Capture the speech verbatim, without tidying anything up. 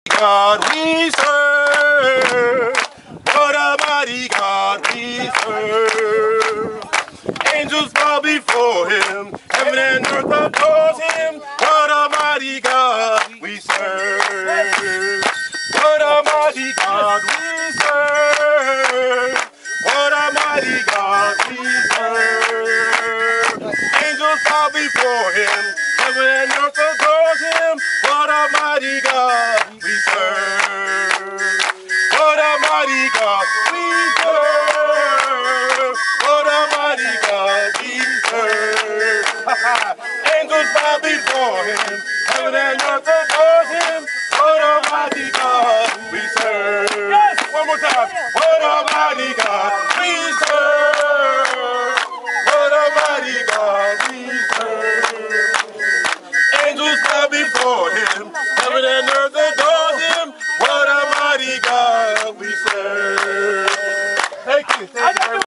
God we serve. What a mighty God we serve. Angels bow before him. Heaven and earth adores him. What a mighty God we serve. What a mighty God we serve. What a mighty God we serve. Angels bow before him. Heaven and earth adores him. What a mighty God we serve. What a mighty God we serve. What a mighty God we serve. Angels bow before him. Heaven and earth adores him. What a mighty God we serve. Yes, one more time. What a mighty God we serve. What a mighty God we serve. Angels bow before him. Heaven and earth adores him. What a mighty God we serve. Thank you. Thank you.